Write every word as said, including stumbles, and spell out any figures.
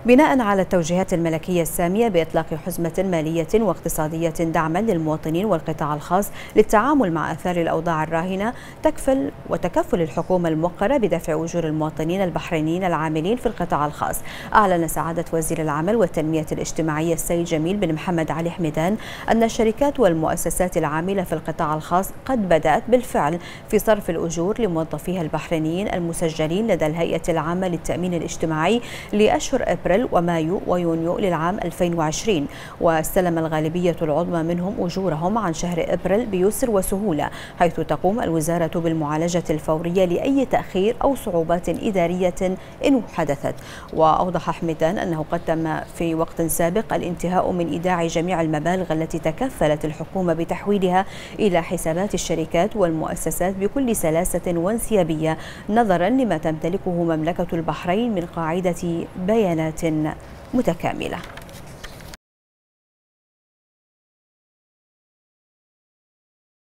بناء على التوجيهات الملكية السامية بإطلاق حزمة مالية واقتصادية دعما للمواطنين والقطاع الخاص للتعامل مع آثار الأوضاع الراهنة، تكفل وتكفل الحكومة الموقرة بدفع أجور المواطنين البحرينيين العاملين في القطاع الخاص. أعلن سعادة وزير العمل والتنمية الاجتماعية السيد جميل بن محمد علي حميدان أن الشركات والمؤسسات العاملة في القطاع الخاص قد بدأت بالفعل في صرف الأجور لموظفيها البحرينيين المسجلين لدى الهيئة العامة للتأمين الاجتماعي لأشهر أبريل ومايو ويونيو للعام ألفين وعشرين، واستلم الغالبية العظمى منهم أجورهم عن شهر أبريل بيسر وسهولة، حيث تقوم الوزارة بالمعالجة الفورية لأي تأخير أو صعوبات إدارية إن حدثت. وأوضح حميدان أنه قد تم في وقت سابق الانتهاء من إيداع جميع المبالغ التي تكفلت الحكومة بتحويلها إلى حسابات الشركات والمؤسسات بكل سلاسة وانسيابية، نظرا لما تمتلكه مملكة البحرين من قاعدة بيانات متكاملة.